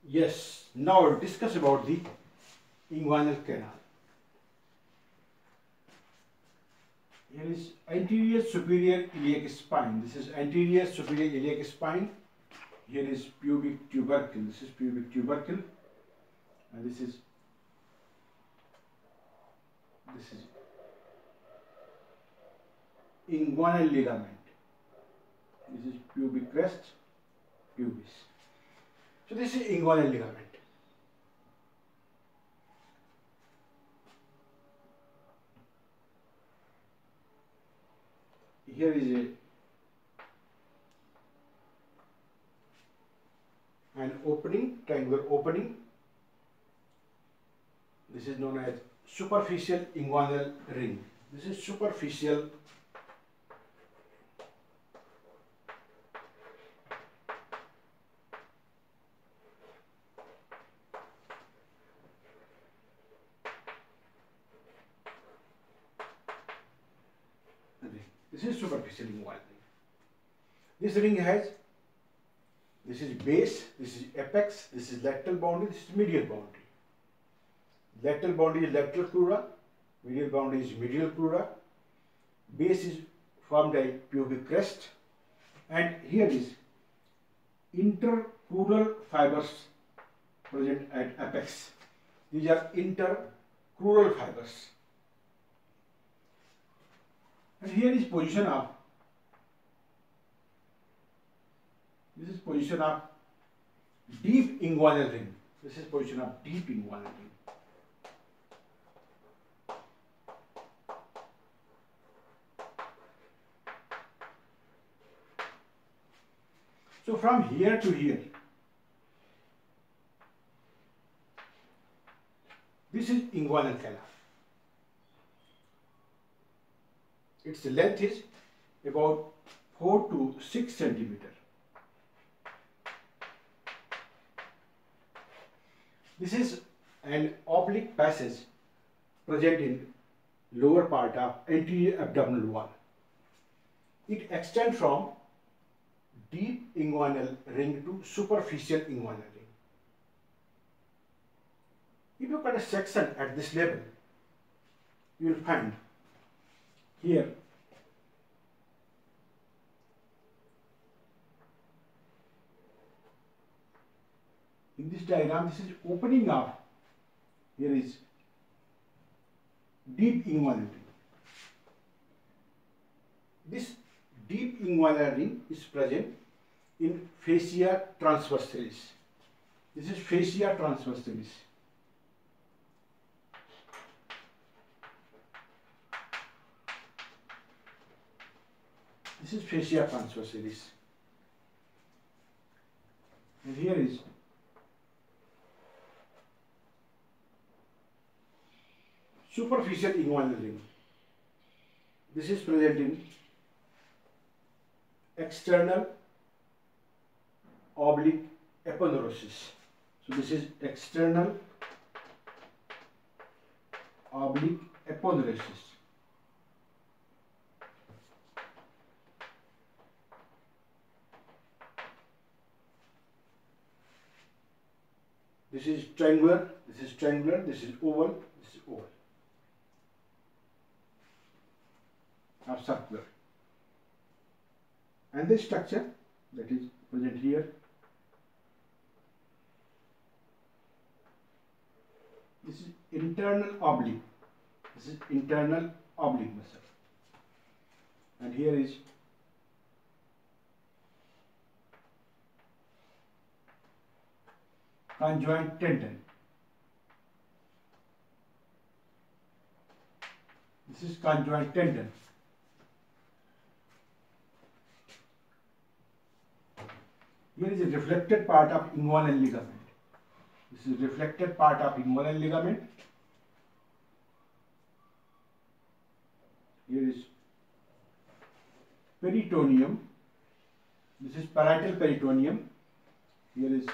Yes, now we'll discuss about the inguinal canal. Here is anterior superior iliac spine. This is anterior superior iliac spine. Here is pubic tubercle. This is pubic tubercle, and this is inguinal ligament. This is pubic crest, pubis. So this is inguinal ligament. Here is an opening, triangular opening. This is known as superficial inguinal ring. This is superficial ring. This is superficial inguinal ring. This ring has, this is base, this is apex, this is lateral boundary, this is medial boundary. Lateral boundary is lateral crura, medial boundary is medial crura. Base is formed by pubic crest, and here is intercrural fibers present at apex. These are intercrural fibers. And here is position of, this is position of deep inguinal ring. This is position of deep inguinal ring. So from here to here, this is inguinal canal. Its length is about 4 to 6 centimeter. This is an oblique passage present in lower part of anterior abdominal wall. It extends from deep inguinal ring to superficial inguinal ring. If you cut a section at this level, you will find here in this diagram, this is opening up. Here is deep inguinal ring. This deep inguinal ring is present in fascia transversalis. This is fascia transversalis. This is fascia transversalis. And here is superficial inguinal ring. This is present in external oblique aponeurosis. So this is external oblique aponeurosis. This is triangular, this is triangular, this is oval, this is oval, or circular. And this structure that is present here, this is internal oblique. This is internal oblique muscle. And here is conjoint tendon. This is conjoint tendon. Here is a reflected part of inguinal ligament. This is reflected part of inguinal ligament. Here is peritoneum. This is parietal peritoneum. Here is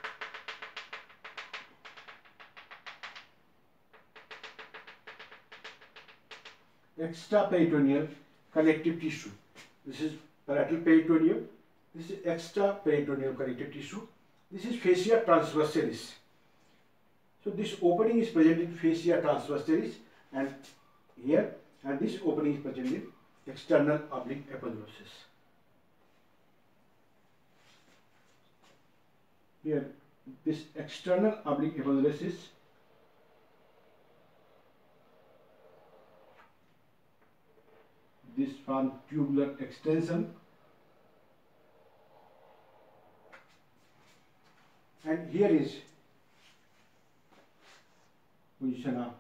extraperitoneal connective tissue. This is parietal peritoneum. This is extraperitoneal connective tissue, This is fascia transversalis. So this opening is present in fascia transversalis and here, and this opening is present in external oblique aponeurosis. Here, this external oblique aponeurosis this forms tubular extension, and here is position of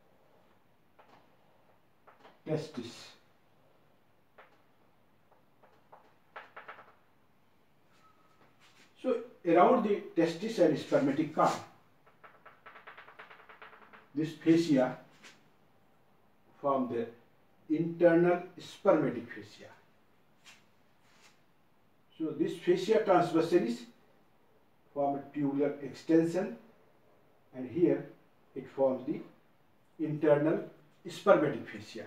testis. So around the testis and spermatic cord, this fascia form the internal spermatic fascia. So this fascia transversalis form a tubular extension, and here it forms the internal spermatic fascia.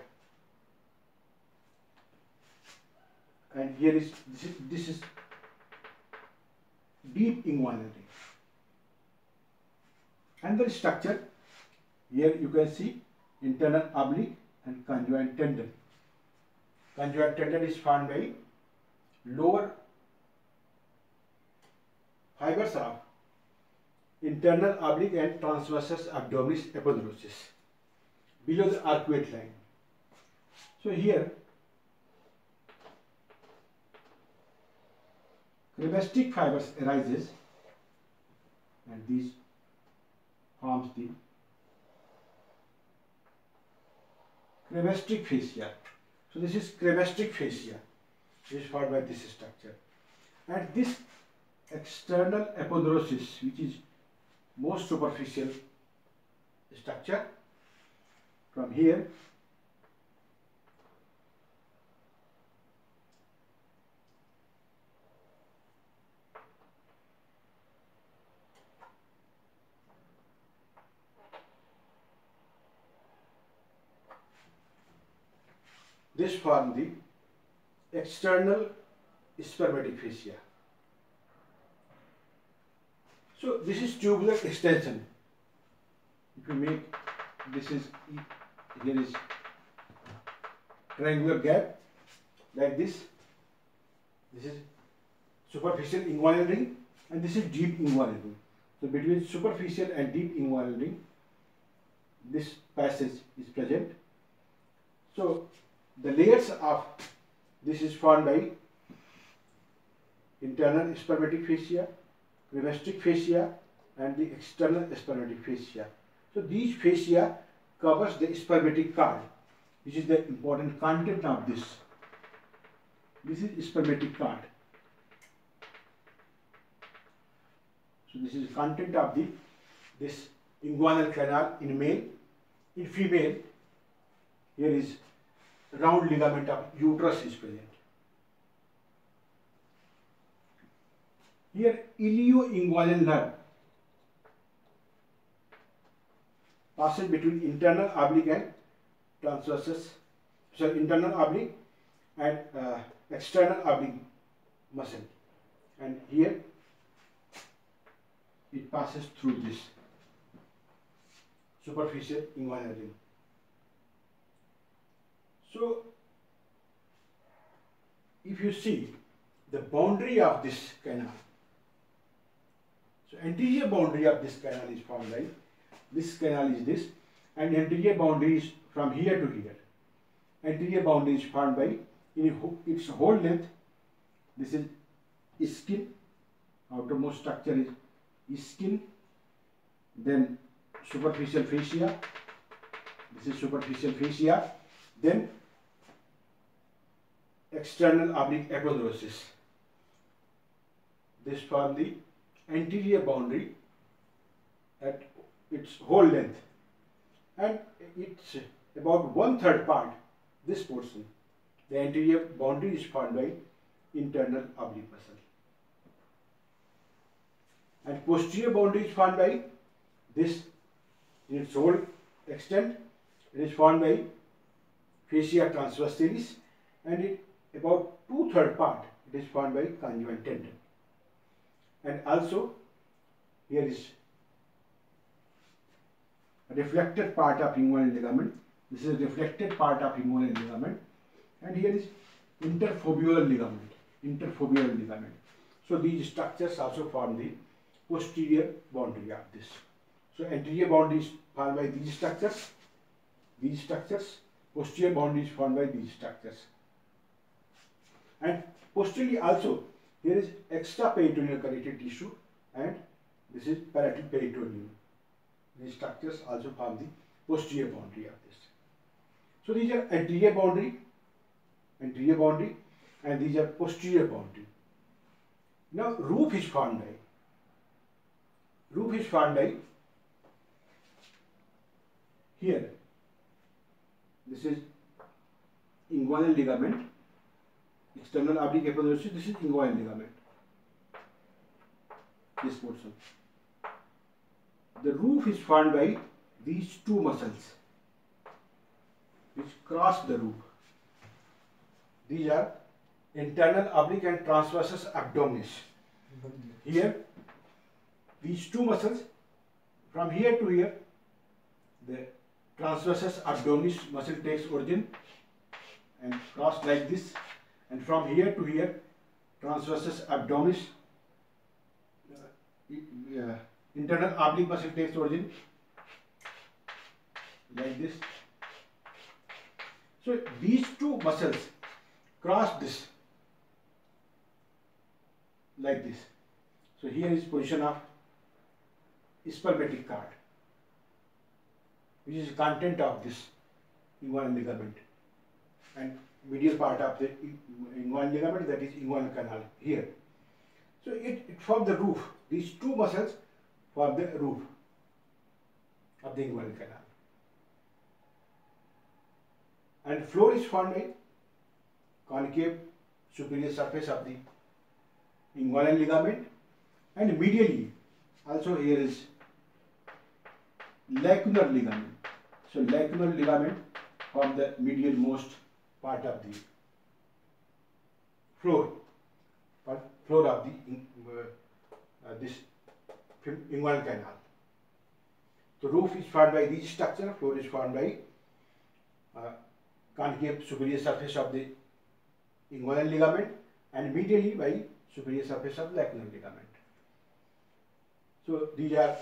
And here is this is deep inguinal ring. And the structure, here you can see internal oblique and conjoint tendon. Conjoint tendon is formed by lower fibers of internal oblique and transversus abdominis aponeurosis below the arcuate line. So here cremastic fibers arises, and these forms the cremastic fascia. So this is cremastic fascia, which is formed by this structure, and this external aponeurosis, which is most superficial structure, from here this form the external spermatic fascia. So this is tubular extension. If you make, this is, here is triangular gap like this. This is superficial inguinal ring, and this is deep inguinal ring. So between superficial and deep inguinal ring, this passage is present. So the layers of this is formed by internal spermatic fascia, cremastic fascia, and the external spermatic fascia. So these fascia covers the spermatic cord, which is the important content of this. This is spermatic cord. So this is content of this inguinal canal in male. In female, here is round ligament of uterus is present. Here ilioinguinal nerve passes between internal oblique and transversus, internal oblique and external oblique muscle, and here it passes through this superficial inguinal ring. So if you see the boundary of this canal, so anterior boundary of this canal is formed by, this canal is this, and anterior boundary is from here to here. Anterior boundary is formed by, in its whole length, this is skin, outermost structure is skin, then superficial fascia, this is superficial fascia, then external oblique aponeurosis. This form the anterior boundary at its whole length, and it's about 1/3 part, this portion. The anterior boundary is formed by internal oblique muscle, and posterior boundary is formed by this in its whole extent. It is formed by fascia transversalis, and it about 2/3 part it is formed by conjoint tendon, and also here is reflected part of inguinal ligament. This is reflected part of inguinal ligament, and here is interfoveolar ligament. Interfoveolar ligament. So these structures also form the posterior boundary of this. So anterior boundary is formed by these structures. These structures. Posterior boundary is formed by these structures. And posteriorly also here is extraperitoneal connective tissue, and this is parietal peritoneum. These structures also form the posterior boundary of this. So these are anterior boundary, and these are posterior boundary. Now roof is formed by here. This is inguinal ligament, external oblique aponeurosis. This is inguinal ligament. This portion. The roof is formed by these two muscles which cross the roof. These are internal oblique and transversus abdominis. Here, these two muscles, from here to here, the transversus abdominis muscle takes origin and cross like this, and from here to here, transversus abdominis, internal oblique muscle takes origin like this. So these two muscles cross this like this. So here is position of spermatic cord, which is content of this inguinal ligament, and medial part of the inguinal ligament, that is inguinal canal here. So it forms the roof. These two muscles form the roof of the inguinal canal. And floor is formed by concave superior surface of the inguinal ligament, and medially also here is lacunar ligament. So lacunar ligament form the medial most part of the floor of the this inguinal canal. The roof is formed by these structure. Floor is formed by concave superior surface of the inguinal ligament, and medially by superior surface of lacunar ligament. So these are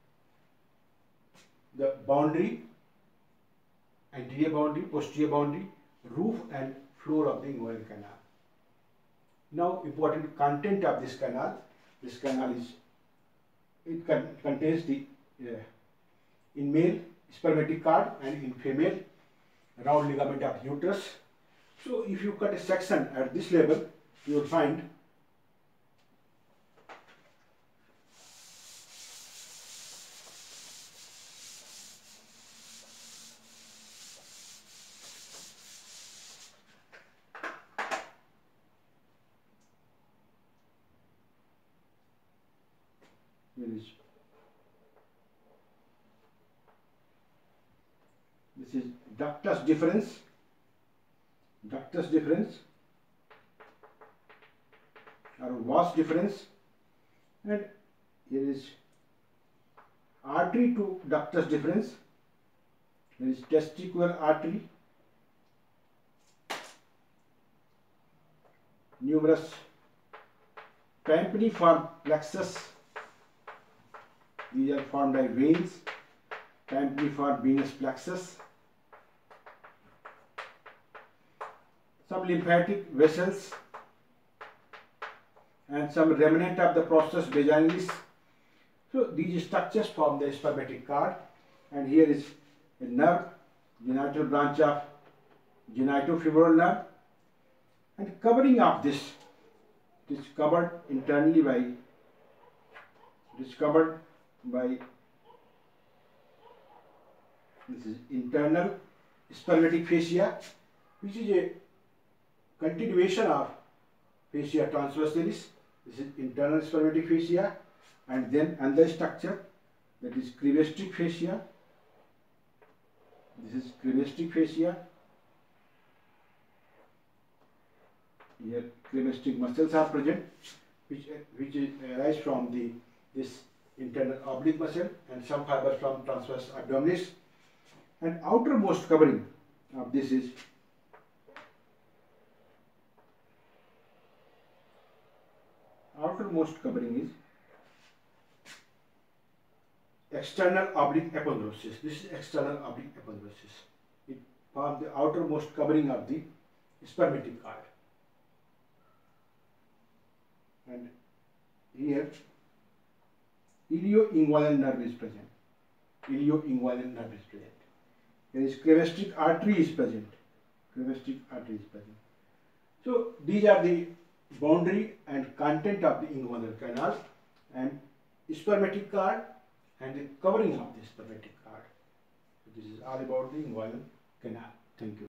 the boundary, anterior boundary, posterior boundary, roof and floor of the inguinal canal. Now important content of this canal. This canal is, it contains the in male spermatic cord, and in female round ligament of uterus. So if you cut a section at this level, you will find this is ductus deferens or vas deferens, and here is artery to ductus deferens. There is testicular artery, numerous tympaniform plexus. These are formed by veins, tympaniform venous plexus. Some lymphatic vessels, and some remnant of the processus vaginalis. So these structures form the spermatic cord, and here is a nerve, genital branch of genitofemoral nerve, and covering of this, it is covered internally by, this is internal spermatic fascia, which is a continuation of fascia transversalis. This is internal spermatic fascia, and then another structure, that is crevastic fascia. This is crevastic fascia. Here crevastic muscles are present, which arise from this internal oblique muscle, and some fibers from transverse abdominis. And outermost covering of this is external oblique aponeurosis. This is external oblique aponeurosis. It forms the outermost covering of the spermatic cord. And here ilioinguinal nerve is present. Ilioinguinal nerve is present. There is clavestic artery is present. Clavestic artery is present. So these are the boundary and content of the inguinal canal and spermatic cord and the covering of the spermatic cord. So this is all about the inguinal canal. Thank you.